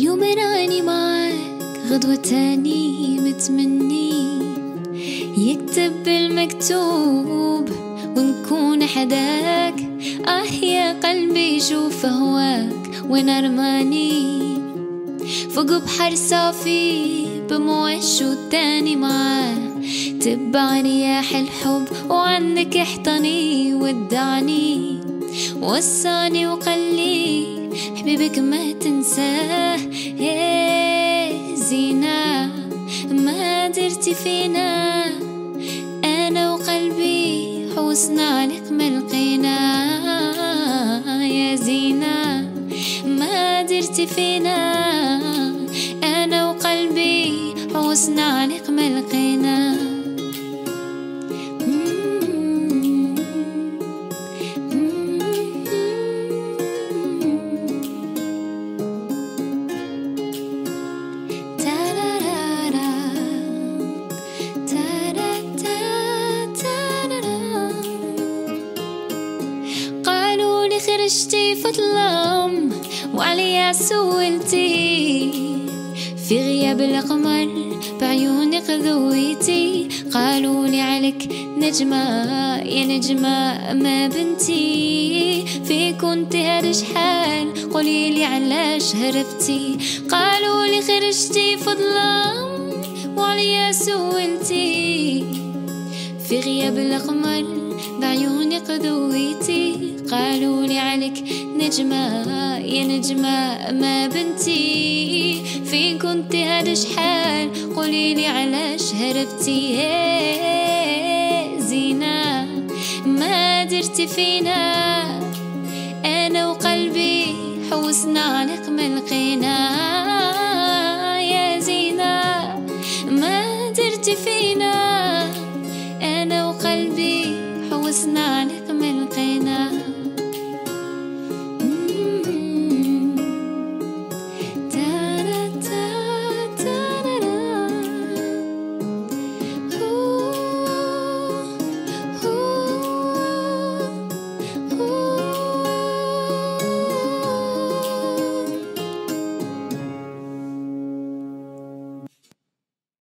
اليوم راني معاك غدوة تاني متمني يكتب المكتوب ونكون حداك. يا قلبي شوف هواك وانا رماني فوق بحر صافي بموج والتاني معاه. تبعني يا الحب وعنك احضني ودعني وصاني وقلي حبيبك ما تنساه. يا زينة ما درتي فينا انا وقلبي حوسنا عليك ما لقينا. يا زينة ما درتي فينا انا وقلبي حوسنا عليك ما لقينا. خرجتي فظلام وعليا سولتي في غياب القمر بعيونك ذويتي. قالولي عليك نجمة يا نجمة ما بنتي في كنت هاد شحال قوليلي علاش هربتي. قالولي خرجتي فظلام وعليا سولتي في غياب القمر بعيونك ذويتي. قالولي عليك نجمة يا نجمة ما بنتي فين كنت هاد شحال قوليلي علاش هربتي. يا زينة ما درتي فينا انا وقلبي حوسنا عليك ما لقينا.